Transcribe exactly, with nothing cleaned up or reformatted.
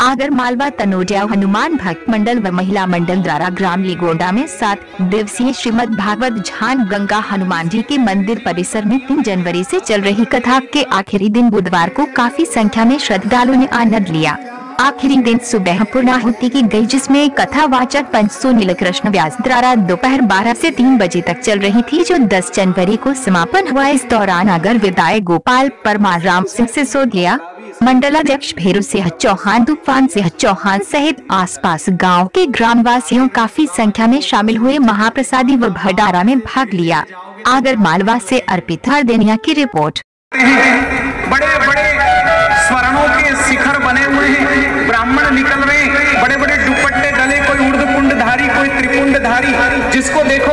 आगर मालवा तनोटिया हनुमान भक्त मंडल व महिला मंडल द्वारा ग्राम लिगोंडा में सात दिवसीय श्रीमद् भागवत झान गंगा हनुमान जी के मंदिर परिसर में तीन जनवरी से चल रही कथा के आखिरी दिन बुधवार को काफी संख्या में श्रद्धालुओं ने आनंद लिया। आखिरी दिन सुबह पूर्णाहुति की गई, जिसमें कथावाचक पंच सुनील कृष्ण व्यास द्वारा दोपहर बारह से तीन बजे तक चल रही थी, जो दस जनवरी को समापन हुआ। इस दौरान अगर विधायक गोपाल परमार, राम सिंह सिसोदिया, मंडलाध्यक्ष भैरू सिंह चौहान, तूफान सिंह चौहान सहित आसपास गांव के ग्रामवासियों काफी संख्या में शामिल हुए। महाप्रसादी व भंडारा में भाग लिया। आगर मालवा से अर्पित हरदेनिया की रिपोर्ट। बड़े बड़े स्वर्णों के शिखर बने हुए हैं, ब्राह्मण निकल रहे हैं, बड़े बड़े दुपट्टे डले, कोई ऊर्ध्वपुंडधारी, कोई त्रिपुंडधारी, जिसको देखो